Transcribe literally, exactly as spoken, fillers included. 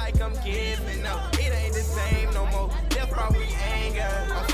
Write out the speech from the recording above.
like I'm giving up. It ain't the same no more. Left wrong, we anger. I'm